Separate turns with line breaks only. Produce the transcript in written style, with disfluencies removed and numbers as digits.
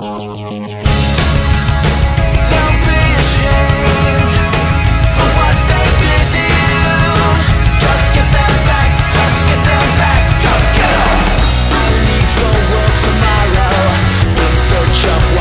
Don't be ashamed for what they did to you. Just get them back, just get them back, just get them. I'll leave your world tomorrow in search of